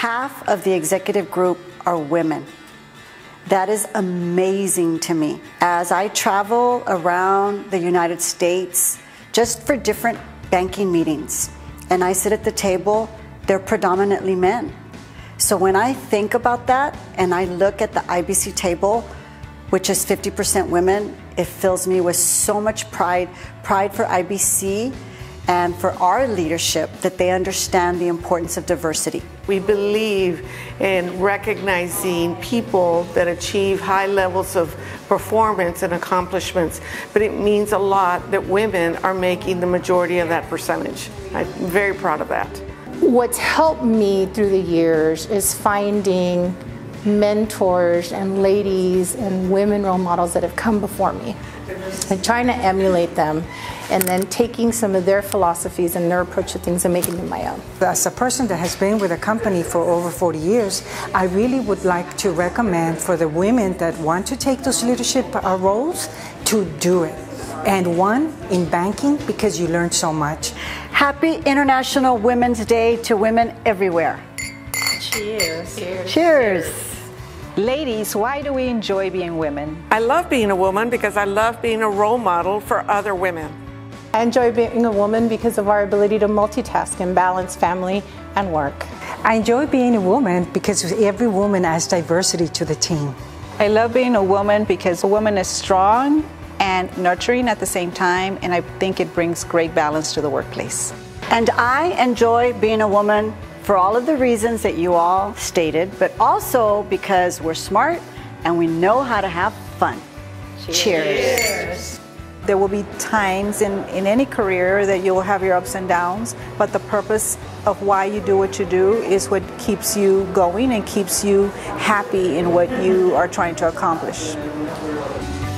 half of the executive group are women. That is amazing to me. As I travel around the United States, just for different banking meetings, and I sit at the table, they're predominantly men. So when I think about that and I look at the IBC table, which is 50% women, it fills me with so much pride for IBC and for our leadership that they understand the importance of diversity. We believe in recognizing people that achieve high levels of performance and accomplishments, but it means a lot that women are making the majority of that percentage. I'm very proud of that. What's helped me through the years is finding mentors and ladies and women role models that have come before me and trying to emulate them and then taking some of their philosophies and their approach to things and making them my own. As a person that has been with a company for over 40 years, I really would like to recommend for the women that want to take those leadership roles to do it. And one, in banking, because you learn so much. Happy International Women's Day to women everywhere. Cheers. Cheers. Cheers. Ladies, why do we enjoy being women? I love being a woman because I love being a role model for other women. I enjoy being a woman because of our ability to multitask and balance family and work. I enjoy being a woman because every woman adds diversity to the team. I love being a woman because a woman is strong and nurturing at the same time, and I think it brings great balance to the workplace. And I enjoy being a woman for all of the reasons that you all stated, but also because we're smart and we know how to have fun. Cheers. There will be times in any career that you will have your ups and downs, but the purpose of why you do what you do is what keeps you going and keeps you happy in what you are trying to accomplish.